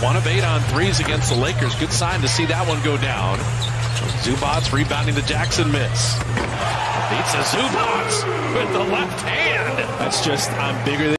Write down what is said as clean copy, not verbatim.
1 of 8 on threes against the Lakers. Good sign to see that one go down. Zubac rebounding to Jackson, miss. Beats a Zubac with the left hand. That's just, I'm bigger than